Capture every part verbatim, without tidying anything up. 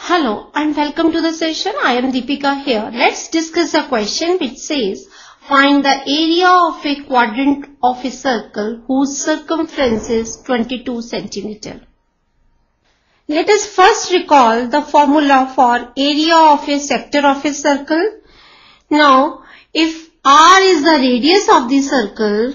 Hello and welcome to the session. I am Deepika here. Let's discuss a question which says, find the area of a quadrant of a circle whose circumference is twenty-two centimeters. Let us first recall the formula for area of a sector of a circle. Now, if R is the radius of the circle,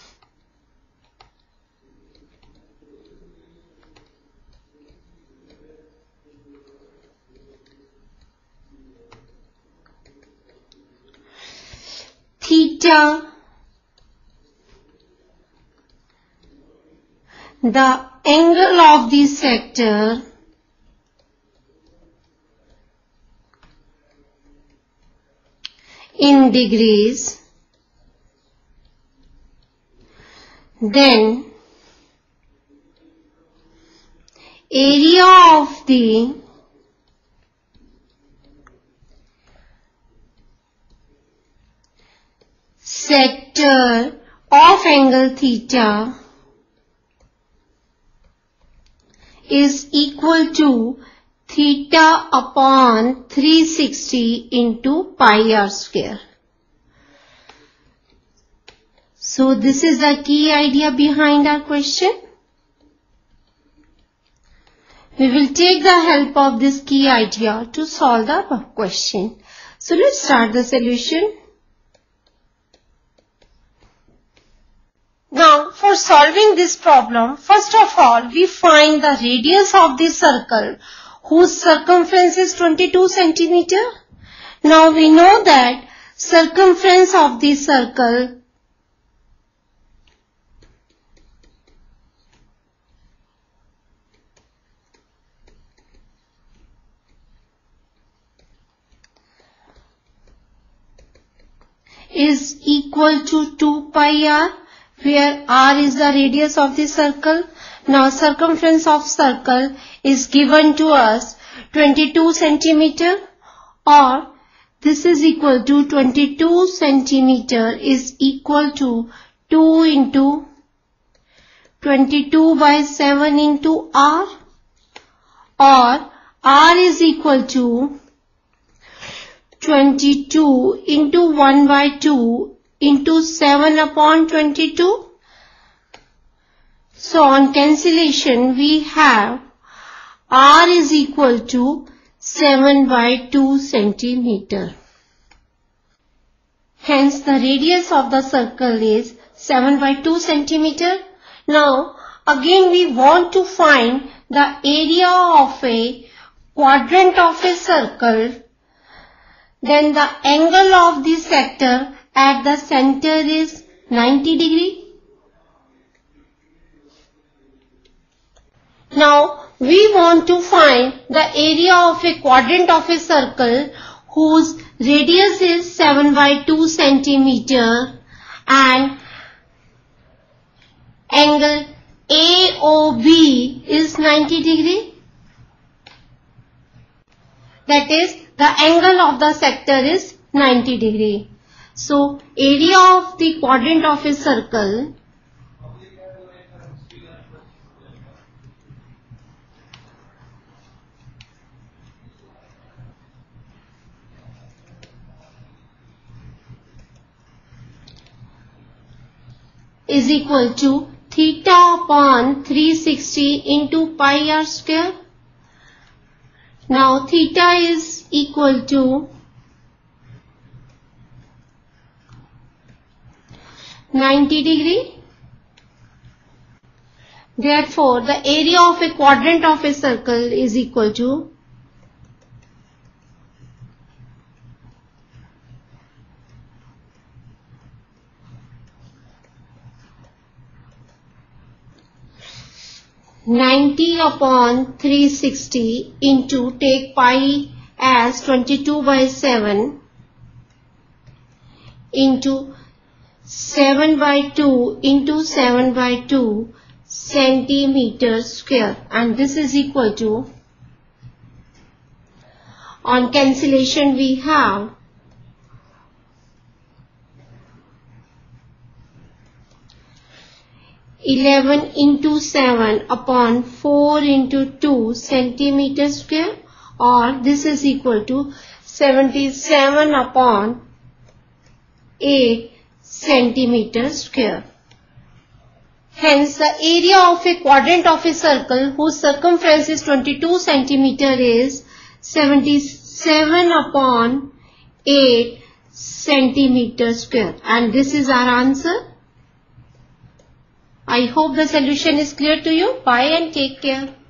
theta, the angle of the sector, in degrees, then area of the sector of angle theta is equal to theta upon three hundred sixty into pi r square. So this is the key idea behind our question. We will take the help of this key idea to solve the question. So let's start the solution. Now, for solving this problem, first of all, we find the radius of the circle whose circumference is twenty-two centimeters. Now, we know that circumference of the circle is equal to two pi r, where r is the radius of the circle. Now circumference of circle is given to us twenty-two centimeters, or this is equal to twenty-two centimeters is equal to two into twenty-two by seven into r, or r is equal to twenty-two into one by two into seven upon twenty-two. So on cancellation we have r is equal to seven by two centimeters. Hence the radius of the circle is seven by two centimeters. Now again we want to find the area of a quadrant of a circle. Then the angle of the sector at the center is ninety degrees. Now we want to find the area of a quadrant of a circle whose radius is seven by two centimeters and angle A O B is ninety degrees. That is, the angle of the sector is ninety degrees. So area of the quadrant of a circle is equal to theta upon three hundred sixty into pi r square. Now theta is equal to ninety degrees. Therefore, the area of a quadrant of a circle is equal to ninety upon three hundred sixty into, take pi as twenty-two by seven, into seven by two into seven by two centimeters square, and this is equal to, on cancellation we have eleven into seven upon four into two centimeter square, or this is equal to seventy-seven upon eight centimeter square. Hence, the area of a quadrant of a circle whose circumference is twenty-two centimeter is seventy-seven upon eight centimeter square. And this is our answer. I hope the solution is clear to you. Bye and take care.